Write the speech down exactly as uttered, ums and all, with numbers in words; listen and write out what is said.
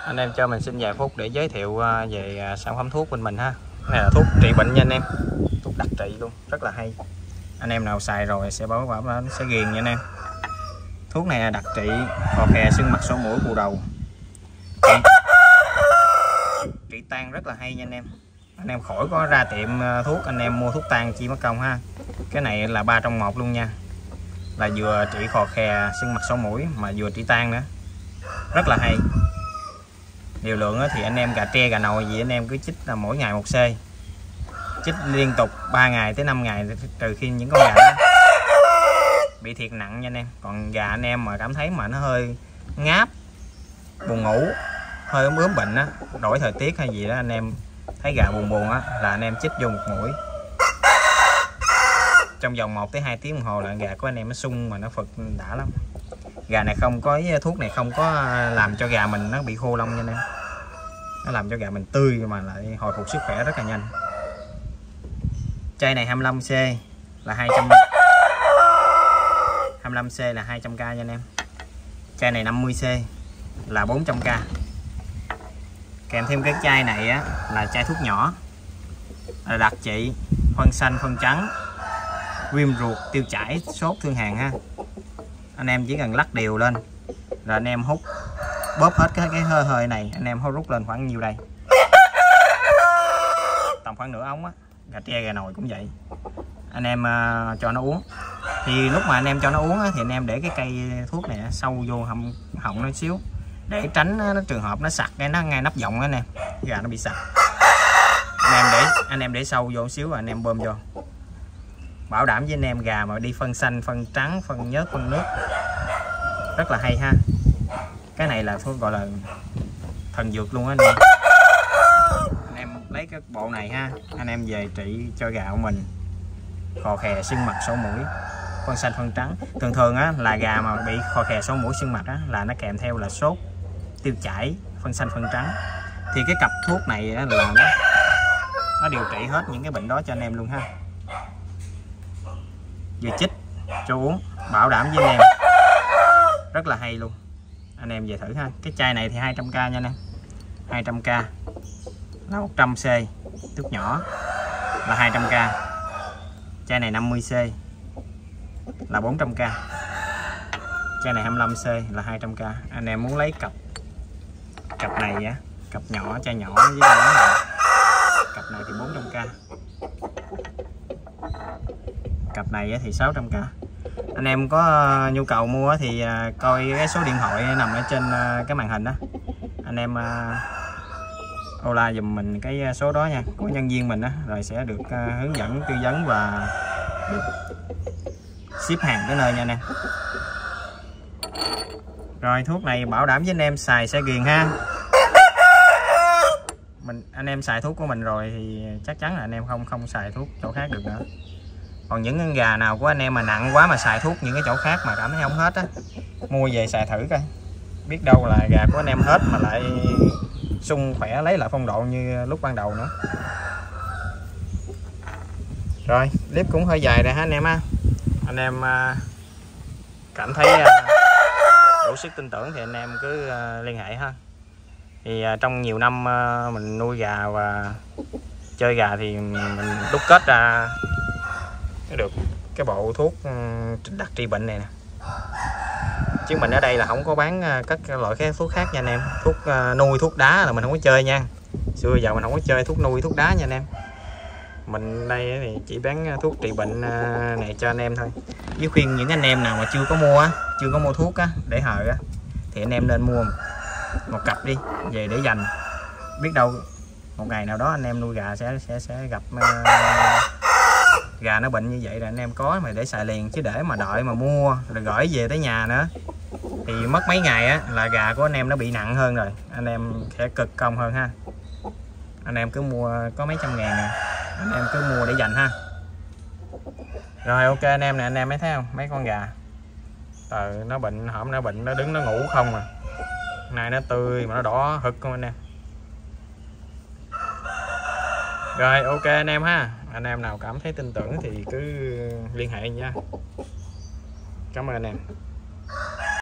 Anh em cho mình xin vài phút để giới thiệu về sản phẩm thuốc bên mình ha. Này là thuốc trị bệnh nha anh em, thuốc đặc trị luôn, rất là hay. Anh em nào xài rồi sẽ báo bảo nó sẽ ghiền nha anh em. Thuốc này là đặc trị khò khè, sưng mặt, sổ mũi, phù đầu, trị, trị tan rất là hay nha anh em. Anh em khỏi có ra tiệm thuốc anh em mua thuốc tan chi mất công ha. Cái này là ba trong một luôn nha, là vừa trị khò khè, sưng mặt, sổ mũi mà vừa trị tan nữa, rất là hay. Liều lượng thì anh em gà tre, gà nồi gì anh em cứ chích là mỗi ngày một xê, chích liên tục ba ngày tới năm ngày, trừ khi những con gà đó bị thiệt nặng nha anh em. Còn gà anh em mà cảm thấy mà nó hơi ngáp, buồn ngủ, hơi ốm ốm bệnh á, đổi thời tiết hay gì đó, anh em thấy gà buồn buồn á là anh em chích vô một mũi, trong vòng một tới hai tiếng đồng hồ là gà của anh em nó sung mà nó phật đã lắm. Gà này không có, thuốc này không có làm cho gà mình nó bị khô lông nha anh em, nó làm cho gà mình tươi mà lại hồi phục sức khỏe rất là nhanh. Chai này hai mươi lăm xê là hai trăm, hai mươi lăm xê là hai trăm k nha anh em. Chai này năm mươi xê là bốn trăm k. Kèm thêm cái chai này á là chai thuốc nhỏ, là đặc trị phân xanh, phân trắng, viêm ruột, tiêu chảy, sốt, thương hàn ha. Anh em chỉ cần lắc đều lên rồi anh em hút, bóp hết cái, cái hơi hơi này, anh em hút rút lên khoảng nhiêu đây, tầm khoảng nửa ống á. Gà tre, gà nồi cũng vậy, anh em uh, cho nó uống. Thì lúc mà anh em cho nó uống á, thì anh em để cái cây thuốc này sâu vô họng họng nó xíu, để tránh nó trường hợp nó sặc cái nó ngay nắp giọng anh em, gà nó bị sặc. Anh em để anh em để sâu vô xíu rồi anh em bơm vô, bảo đảm với anh em gà mà đi phân xanh, phân trắng, phân nhớt, phân nước rất là hay ha. Cái này là thuốc gọi là thần dược luôn á anh em. Anh em lấy cái bộ này ha, anh em về trị cho gà của mình khò khè, sưng mặt, sổ mũi, phân xanh, phân trắng. Thường thường á là gà mà bị khò khè, sổ mũi, sưng mặt á là nó kèm theo là sốt, tiêu chảy, phân xanh, phân trắng. Thì cái cặp thuốc này á, là nó, nó điều trị hết những cái bệnh đó cho anh em luôn ha. Vừa chích cho uống, bảo đảm với anh em rất là hay luôn. Anh em về thử ha. Cái chai này thì hai trăm k nha anh em, hai trăm k là một trăm xê, thuốc nhỏ là hai trăm k. Chai này năm mươi xê là bốn trăm k. Chai này hai mươi lăm xê là hai trăm k. Anh em muốn lấy cặp cặp này á, cặp nhỏ, chai nhỏ với cái lớn này, cặp này thì bốn trăm k, cặp này thì sáu trăm k. Anh em có nhu cầu mua thì coi cái số điện thoại nằm ở trên cái màn hình đó, anh em ola dùm mình cái số đó nha, của nhân viên mình đó, rồi sẽ được hướng dẫn, tư vấn và được ship hàng tới nơi nha anh em. Rồi thuốc này bảo đảm với anh em xài sẽ ghiền ha. Mình anh em xài thuốc của mình rồi thì chắc chắn là anh em không không xài thuốc chỗ khác được nữa. Còn những con gà nào của anh em mà nặng quá mà xài thuốc những cái chỗ khác mà cảm thấy không hết á, mua về xài thử coi, biết đâu là gà của anh em hết mà lại sung khỏe, lấy lại phong độ như lúc ban đầu nữa. Rồi clip cũng hơi dài rồi ha anh em ha. Anh em cảm thấy đủ sức tin tưởng thì anh em cứ liên hệ ha. Thì trong nhiều năm mình nuôi gà và chơi gà thì mình đúc kết ra được cái bộ thuốc đặc trị bệnh này nè. Chứ mình ở đây là không có bán các loại cái thuốc khác nha anh em. Thuốc nuôi, thuốc đá là mình không có chơi nha. Xưa giờ mình không có chơi thuốc nuôi, thuốc đá nha anh em. Mình đây thì chỉ bán thuốc trị bệnh này cho anh em thôi. Với khuyên những anh em nào mà chưa có mua á, chưa có mua thuốc á để hời á, thì anh em nên mua một cặp đi về để dành. Biết đâu một ngày nào đó anh em nuôi gà sẽ sẽ sẽ gặp uh, gà nó bệnh như vậy rồi anh em có mà để xài liền, chứ để mà đợi mà mua rồi gửi về tới nhà nữa thì mất mấy ngày á là gà của anh em nó bị nặng hơn rồi, anh em sẽ cực công hơn ha. Anh em cứ mua có mấy trăm ngàn nè, anh em cứ mua để dành ha. Rồi ok anh em nè, anh em mới thấy không, mấy con gà từ nó bệnh, hổm nó bệnh nó đứng nó ngủ không mà nay nó tươi mà nó đỏ hực không anh em. Rồi ok anh em ha, anh em nào cảm thấy tin tưởng thì cứ liên hệ nha. Cảm ơn anh em.